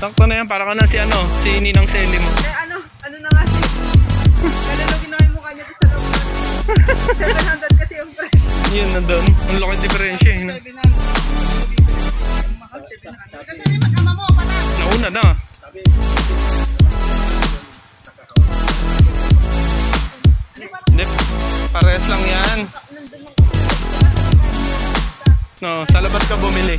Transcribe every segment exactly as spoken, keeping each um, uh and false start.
Sakto na yan, para ka na si ano, si Ninang Selly mo. Eh ano, ano na nga si... Ganun ginawa yung mukha niya doon sa loob. seven hundred kasi yung price. Yun, nandun. Ang laki diferensya eh. seven hundred. Kasi rin mag-ama mo, pala. Nauna na. Hindi, parehas lang yan. No, sa labas ka bumili.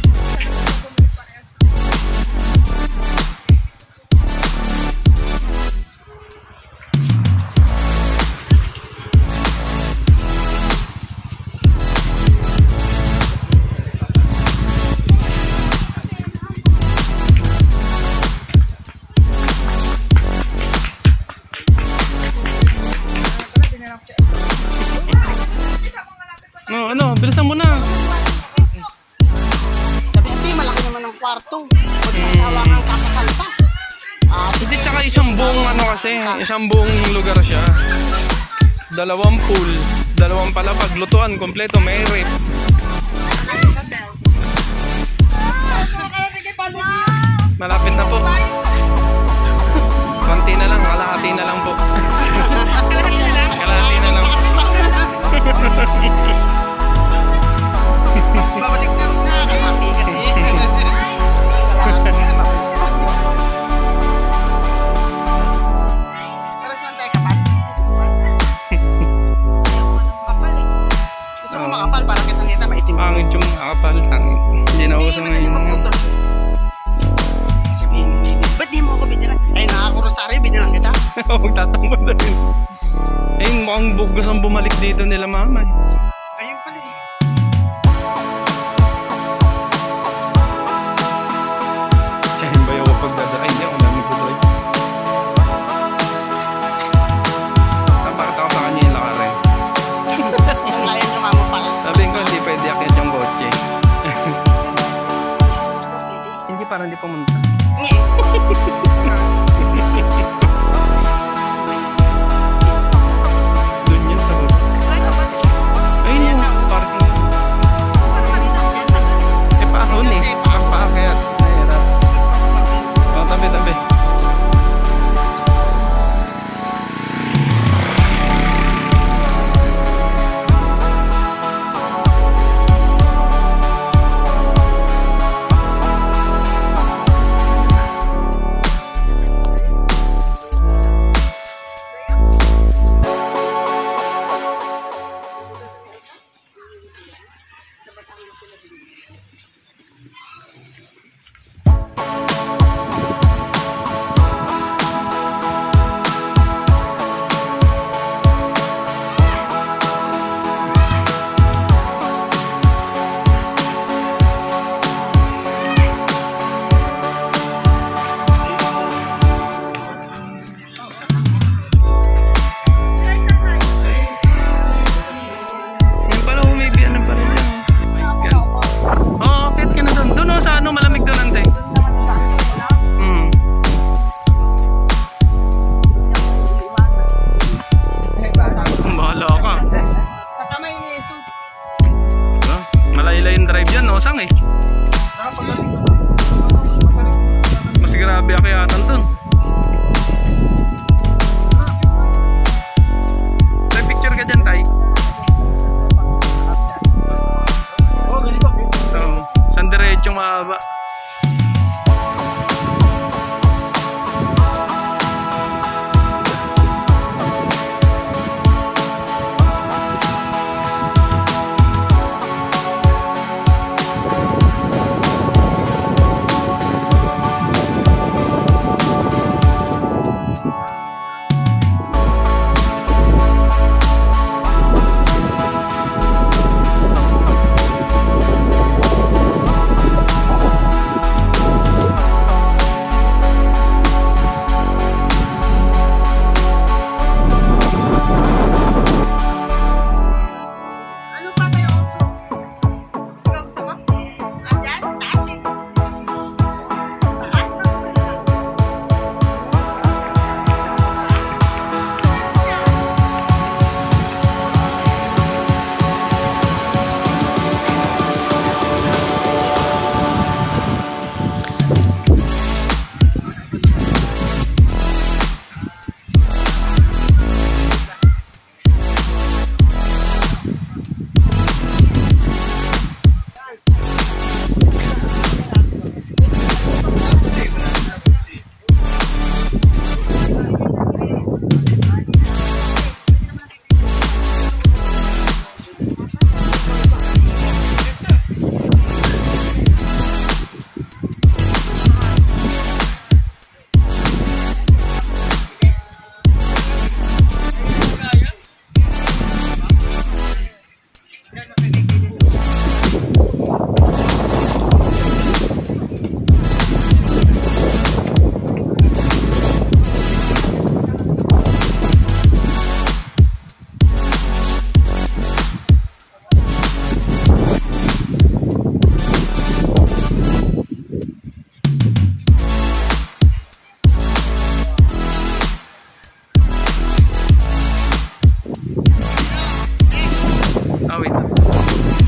No, ano, bilisan mo na. Sabi kasi malaki naman ang kwarto. Magkakawa kang kakasal pa. Ah, hindi, tsaka isang buong ano kasi, isang buong lugar siya. Dalawang pool, dalawang palapag, lutuan, kompleto, may rip. Malapit na po. Konti na lang, kalahati na lang po. Kalahati na lang. babalik na na kalahati ka eh. Parang saan tayo kapal? Kapal eh. Gusto mo makapal para kitang kita maitim. Pangit yung makapal. Hindi na uso na yun. Ba't di mo ako binilang? Ay nakakurosaryo, binilang kita. Huwag tatampo na rin. Eh, mukhang bugos ang bumalik dito nila mama eh. Ayun pala eh. Siya ba yung pagdadrive niya? Kung dami ko drive. Napakita ko sa kanya yung lakarin. Ngayon yung mama pala. Sabihin ko, hindi pwede akit yung kotse. Hindi, parang hindi pumunta. Doon yan sa baba. Ayun yung parking. Eh, paahon eh. Paakyat. Nahirap. O, tabi, tabi. Mas grabe ako yata dun. May picture ka dyan, Tay? Oo, ganito. Oo, saan diretsong mahaba. Ah, wait.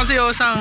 si Osang.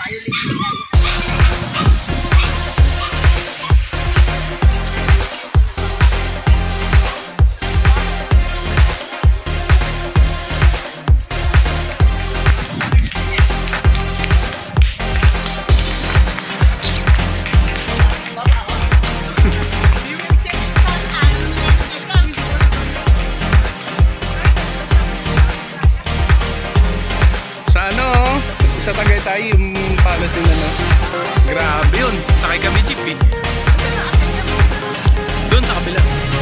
Sa Tagaytay yung palace na no. Grabe yun. Sakay kami jeep eh. Doon sa kabila.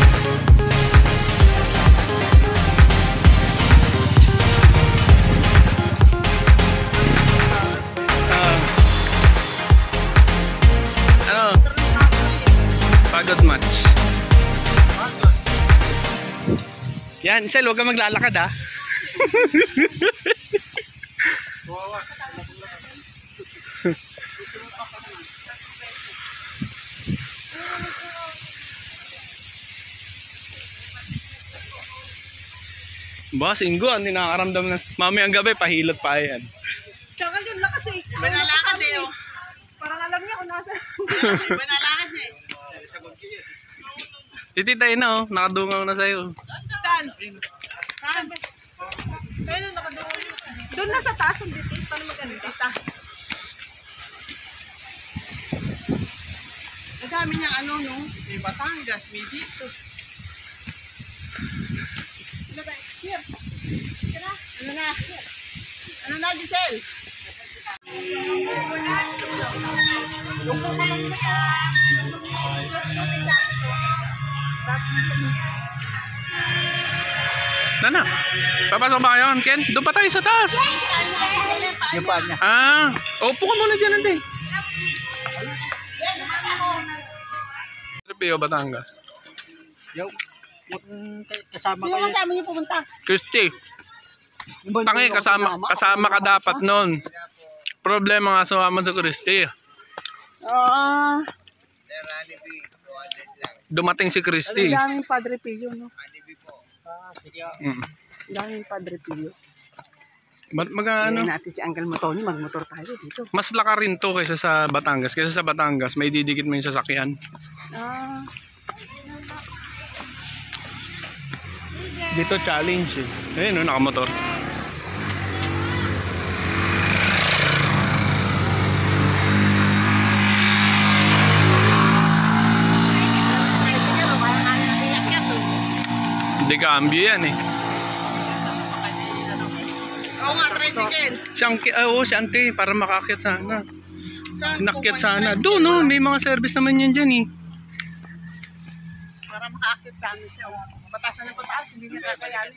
Uh, ano? Pagod match. Yan, Sel, huwag ka maglalakad ha. Ba, singgo, hindi nakakaramdam na. Mamayang gabi, pahilot pa yan. Tsaka yun lang kasi. Banalakad eh oh. Parang alam niya kung nasa. Banalakad niya eh. Tititay na oh, nakadungaw na sa'yo. Saan? Saan? Ayun, nakadungaw yun. Doon na sa taas, hindi dito. Paano mag-anita? Ang dami niyang ano no, may Batangas, may dito. Ano ba? Here. Tira. Ano na? Ano na, Giselle? Nana, papasok ba kayo, Ken? Doon pa tayo sa taas. Yung pa niya. Ah, upo ka muna dyan, nanti. Padre Pio, Batangas. Yung, yung kasama kayo. Yung kasama niyo pumunta. Christy. Tangi, kasama, kasama ka dapat nun. Problema nga sumama sa Christy. Ah. Dumating si Christy. Ang daming Padre Pio, no? Ah, sige. Mm. Ang daming Padre Pio. Ba't mag ano? natin si Uncle Motoni, magmotor tayo dito. Mas laka rin to kaysa sa Batangas. Kaysa sa Batangas, may didikit mo yung sasakyan. Ah. Dito challenge eh. Ayun, no, nakamotor. Hindi cambio yan eh. Oo nga, tricycle. Siyang, ah, oo, si ante, para makakit sana. Inakyat sana. Doon, no, may mga service naman yan dyan eh. Para makaakit sa amin siya. Patasan ng pataas, hindi niya kakayanin.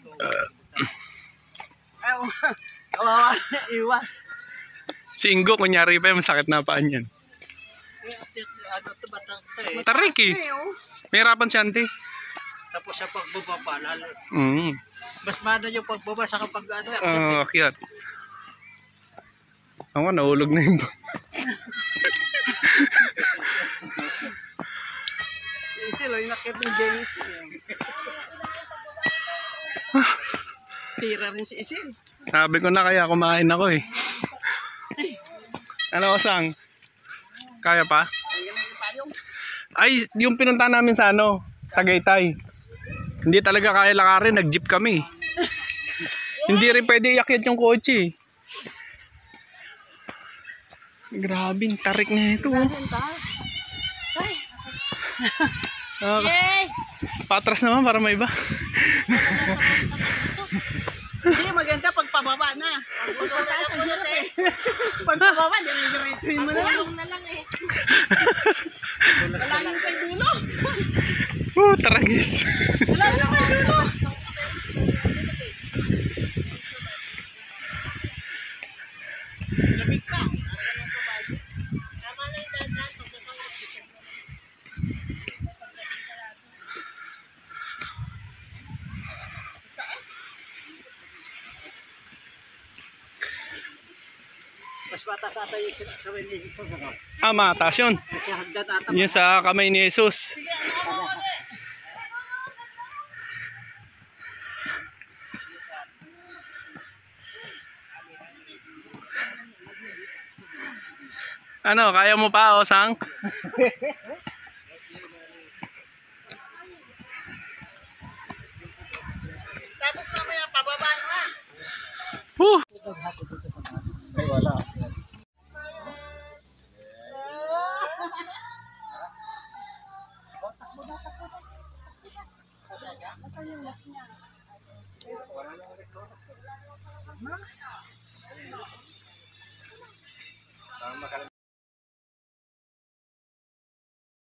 Ay, kawawa na iwan. Si Ingo, kunyari pa yung masakit na paan yan. Ano ito ba ito eh? Tarik eh. May hirapan si ante. Tapos sa pagbaba pa, lalo. Mm. Mas mada yung pagbaba sa kapag ano. Oo, uh, akyat. Ako, nahulog na yung Isil, yung nakit ng James. Tira rin si Isil. Sabi ko na kaya kumain ako eh. Ano, Osang? Kaya pa? Ay, yung pinunta namin sa ano, Tagaytay. Hindi talaga kaya lakarin, nag-jeep kami. Hindi rin pwede iakyat yung kotse. Grabe, tarik na ito. Oh. Yay! Patras naman para may iba. Hindi, maganda pag pababa na. Pag pababa, dire-diretsuin mo na lang. na lang eh. Wala yung kay dulo. Oh, taragis. Wala yung kay dulo. Lamig pa. Tama na yung dandan. Mas batas ata yung kamay ni Jesus ako. Ah, mataas yun. Kasi hagdan ata. Yun sa kamay ni Jesus. Ano, kaya mo pa, Osang? Tapos mamaya pababa na. Whew. Ay, wala.